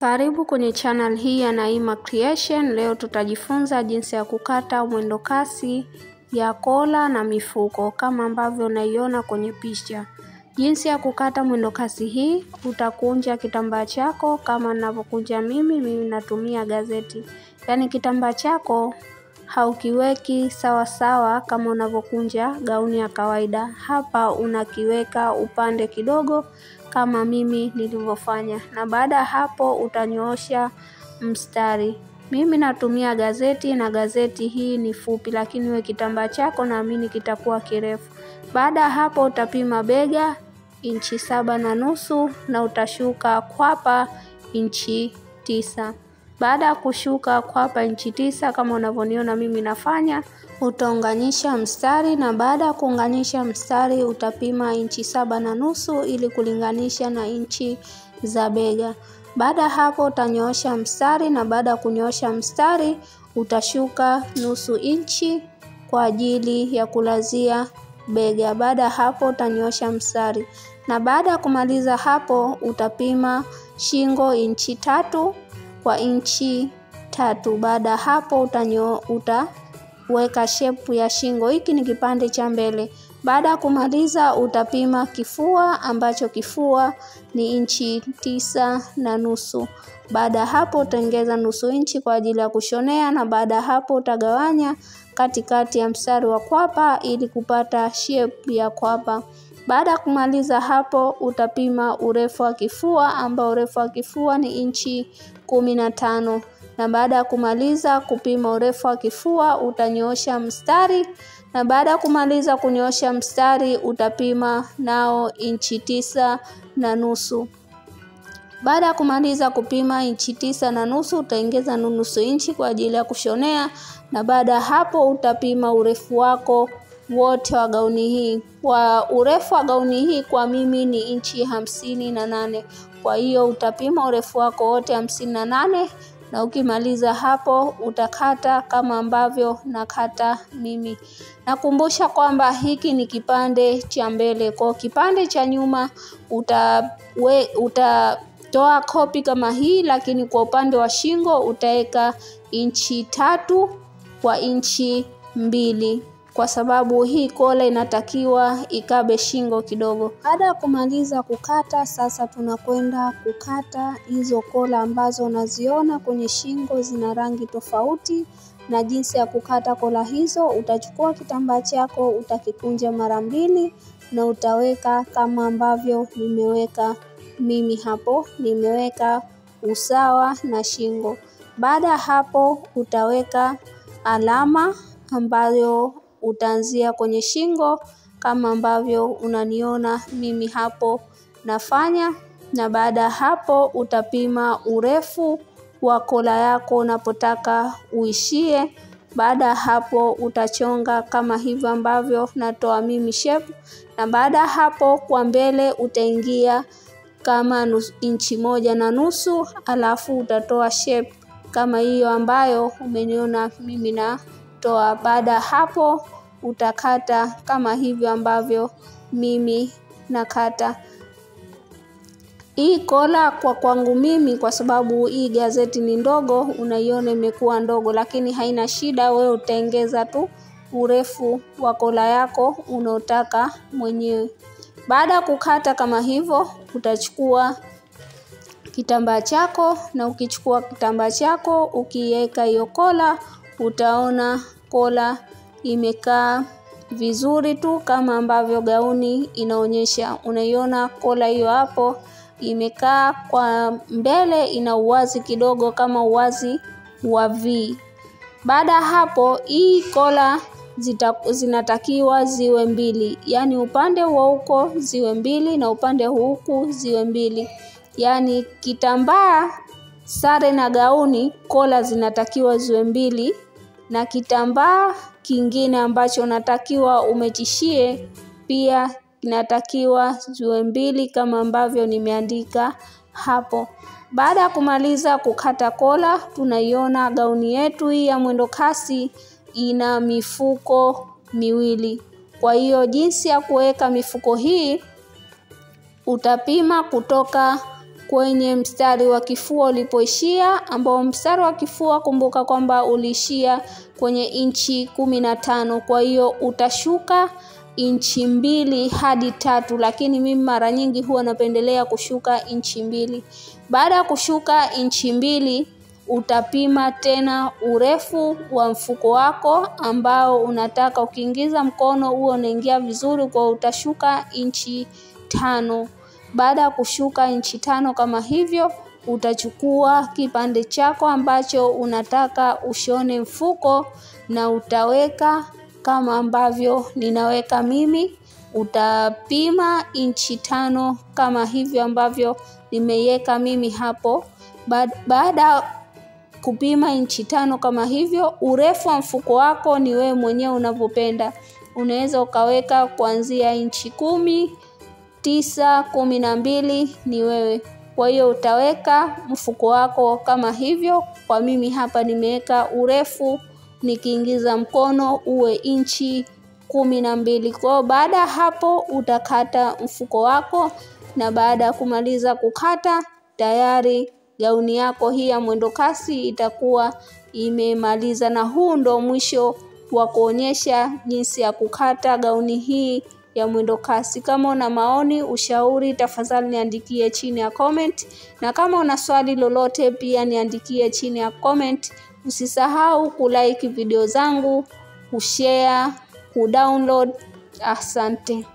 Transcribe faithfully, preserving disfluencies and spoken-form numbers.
Karibu kwenye channel hii ya Naima Creation. Leo tutajifunza jinsi ya kukata mwendo kasi ya kola na mifuko kama ambavyo unaiona kwenye picha. Jinsi ya kukata mwendo kasi hii, utakunja kitambaa chako kama ninavyokunja mimi, mimi natumia gazeti. Yaani kitambaa chako haukiweki sawa sawa kama unavyokunja gauni ya kawaida. Hapa unakiweka upande kidogo kama mimi nilivyofanya, na baada hapo utanyoosha mstari. Mimi natumia gazeti na gazeti hii ni fupi, lakini we kitambaa chako naamini kitakuwa kirefu. Baada hapo utapima bega inchi saba na nusu na utashuka kwapa inchi tisa. Baada ya kushuka kwapa inchi tisa kama unavyoniona mimi nafanya, utaunganisha mstari, na baada ya kuunganisha mstari utapima inchi saba na nusu ili kulinganisha na inchi za bega. Baada hapo utanyoosha mstari, na baada ya kunyoosha mstari utashuka nusu inchi kwa ajili ya kulazia bega. Baada hapo utanyoosha mstari, na baada ya kumaliza hapo utapima shingo inchi tatu kwa inchi tatu. Baada hapo utanyo utaweka shape ya shingo. Hiki ni kipande cha mbele. Baada ya kumaliza utapima kifua, ambacho kifua ni inchi tisa na nusu. Baada hapo utaongeza nusu inchi kwa ajili ya kushonea, na baada hapo utagawanya katikati ya mstari wa kwapa ili kupata shape ya kwapa. Baada ya kumaliza hapo utapima urefu wa kifua, ambao urefu wa kifua ni inchi kumi na tano. Na baada ya kumaliza kupima urefu wa kifua utanyoosha mstari, na baada ya kumaliza kunyoosha mstari utapima nao inchi tisa na nusu. Baada ya kumaliza kupima inchi tisa na nusu utaongeza nusu inchi kwa ajili ya kushonea, na baada hapo utapima urefu wako wote wa gauni hii. Kwa urefu wa gauni hii kwa mimi ni inchi hamsini na nane. Kwa hiyo utapima urefu wako wote hamsini na nane, na ukimaliza hapo utakata kama ambavyo nakata mimi. Nakumbusha kwamba hiki ni kipande cha mbele. Kwa kipande cha nyuma uta we, utatoa kopi kama hii, lakini kwa upande wa shingo utaweka inchi tatu kwa inchi mbili, kwa sababu hii kola inatakiwa ikabe shingo kidogo. Baada ya kumaliza kukata, sasa tunakwenda kukata hizo kola ambazo unaziona kwenye shingo zina rangi tofauti. Na jinsi ya kukata kola hizo, utachukua kitambaa chako utakikunja mara mbili na utaweka kama ambavyo nimeweka mimi hapo. Nimeweka usawa na shingo. Baada hapo utaweka alama ambayo utaanzia kwenye shingo kama ambavyo unaniona mimi hapo nafanya, na baada hapo utapima urefu wa kola yako unapotaka uishie. Baada hapo utachonga kama hivyo ambavyo natoa mimi shape, na baada hapo kwa mbele utaingia kama nusu, inchi moja na nusu, alafu utatoa shape kama hiyo ambayo umeniona mimi na toa. Baada hapo utakata kama hivyo ambavyo mimi nakata. Hii kola kwa kwangu mimi, kwa sababu hii gazeti ni ndogo, unaiona imekuwa ndogo, lakini haina shida, wewe utaongeza tu urefu wa kola yako unaotaka mwenyewe. Baada kukata kama hivyo utachukua kitambaa chako, na ukichukua kitambaa chako ukiweka hiyo kola utaona kola imekaa vizuri tu kama ambavyo gauni inaonyesha. Unaiona kola hiyo hapo imekaa kwa mbele, ina uwazi kidogo kama uwazi wa V. Baada hapo hii kola zita, zinatakiwa ziwe mbili, yani upande wa huko ziwe mbili na upande huku ziwe mbili. Yani kitambaa sare na gauni kola zinatakiwa ziwe mbili, na kitambaa kingine ambacho natakiwa umechishie pia kinatakiwa ziwe mbili kama ambavyo nimeandika hapo. Baada ya kumaliza kukata kola, tunaiona gauni yetu hii ya mwendo kasi ina mifuko miwili. Kwa hiyo jinsi ya kuweka mifuko hii, utapima kutoka kwenye mstari wa kifua ulipoishia, ambao mstari wa kifua kumbuka kwamba ulishia kwenye inchi kumi na tano. Kwa hiyo utashuka inchi mbili hadi tatu, lakini mimi mara nyingi huwa napendelea kushuka inchi mbili. Baada ya kushuka inchi mbili, utapima tena urefu wa mfuko wako ambao unataka ukiingiza mkono huo unaingia vizuri, kwa utashuka inchi tano. Baada ya kushuka inchi tano kama hivyo, utachukua kipande chako ambacho unataka ushone mfuko na utaweka kama ambavyo ninaweka mimi. Utapima inchi tano kama hivyo ambavyo nimeiweka mimi hapo. Baada kupima inchi tano kama hivyo, urefu wa mfuko wako ni wewe mwenyewe unavyopenda. Unaweza ukaweka kuanzia inchi kumi, tisa, kumi na mbili, ni wewe. Kwa hiyo utaweka mfuko wako kama hivyo. Kwa mimi hapa nimeweka urefu nikiingiza mkono uwe inchi kumi na mbili. Kwa baada hapo utakata mfuko wako, na baada kumaliza kukata tayari gauni yako hii ya mwendo kasi itakuwa imemaliza. Na huu ndo mwisho wa kuonyesha jinsi ya kukata gauni hii ya mwendo kasi. Kama una maoni, ushauri, tafadhali niandikie chini ya comment, na kama una swali lolote pia niandikie chini ya comment. Usisahau kulike video zangu, kushare, kudownload. Asante.